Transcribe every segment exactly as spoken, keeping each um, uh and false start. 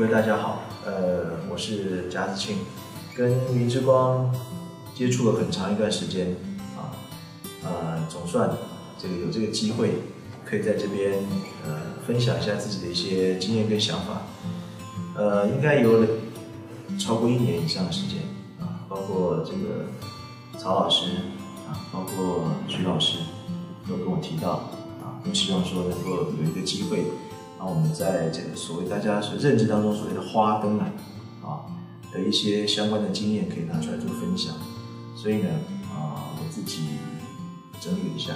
各位大家好，呃，我是贾子庆，跟云之光接触了很长一段时间啊，呃，总算这个有这个机会，可以在这边呃分享一下自己的一些经验跟想法，呃，应该有超过一年以上的时间啊，包括这个曹老师啊，包括徐老师都跟我提到啊，都希望说能够有一个机会。那我们在这个所谓大家所认知当中所谓的花灯啊，啊的一些相关的经验可以拿出来做分享，所以呢，啊我自己整理了一下。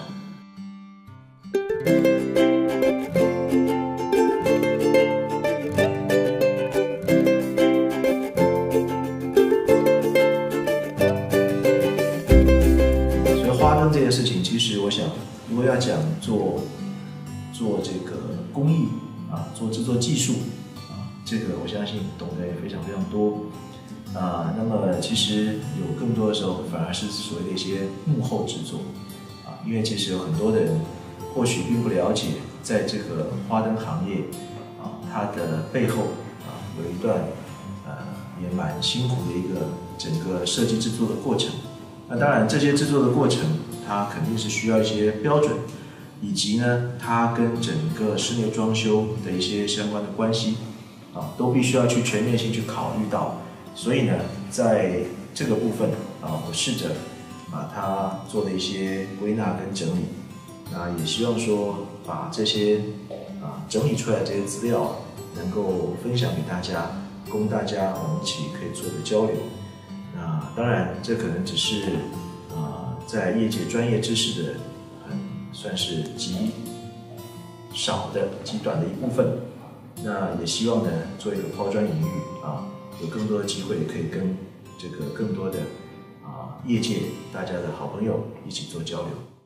所以花灯这件事情，其实我想，如果要讲做做这个工艺。啊，做制作技术啊，这个我相信懂得也非常非常多啊。那么其实有更多的时候，反而是所谓的一些幕后制作啊，因为其实有很多的人或许并不了解，在这个花灯行业啊，它的背后啊有一段呃也蛮辛苦的一个整个设计制作的过程。那当然，这些制作的过程，它肯定是需要一些标准。以及呢，它跟整个室内装修的一些相关的关系啊，都必须要去全面性去考虑到。所以呢，在这个部分啊，我试着把它做了一些归纳跟整理。那也希望说，把这些啊整理出来的这些资料，能够分享给大家，供大家我们一起可以做个交流。那当然，这可能只是啊在业界专业知识的。算是极少的、极短的一部分。那也希望呢，做一个抛砖引玉啊，有更多的机会可以跟这个更多的啊业界大家的好朋友一起做交流。